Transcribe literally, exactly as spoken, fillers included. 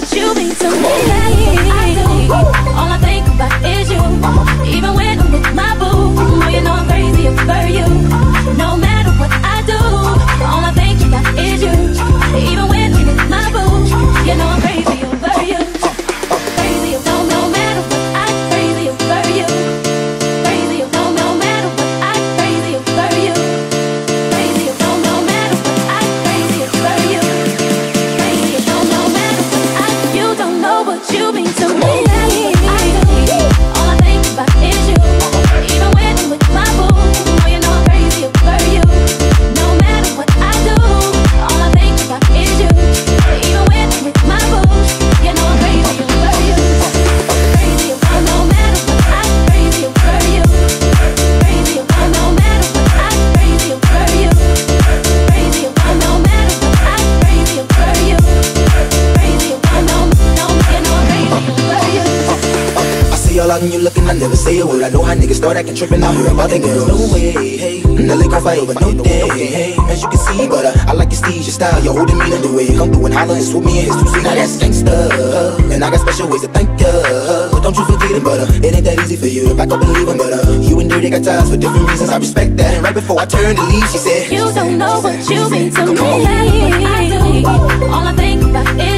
what you mean to me. I do. All I think about is you. Even when I'm with my boo, oh, you know I'm crazy over you. No matter what I do, all I think about is you. Even when I'm with my boo, you know I'm crazy over you. Crazy, no, no matter what I crazy over you. Crazy, no, no matter what I crazy over you. Crazy, no, no matter what I crazy over you. Crazy, no, no matter what I. You don't know what you mean to me. I do. All I think about is you. Even when I'm with my boo, oh, you know I'm crazy over you. No matter what I do, all I think about is you. Even when I'm with my boo, you know I'm crazy over you. Crazy, oh, no matter what I crazy over you. Crazy, oh, no matter what I crazy over you. Crazy, oh, no matter what I crazy over you. Crazy, oh, no, no, you know I'm crazy over you. I see all out and you looking, I never say a word. I know how niggas start acting trippin' out here about that girl. No way, hey, Nelly gon' fight over no day, hey. As you can see, but uh, I like your steez, your style, your whole demeanor, the way you come through and holler and swoop me in his two feet. Now that's gangsta, and I got special ways to thank ya. But don't you forget it, but uh, it ain't that easy for you to back up and leave him. But uh, you and Dirty got ties for different reasons, I respect that. And right before I turned to leave, she said, you don't know what you mean to me. I do. All I think about is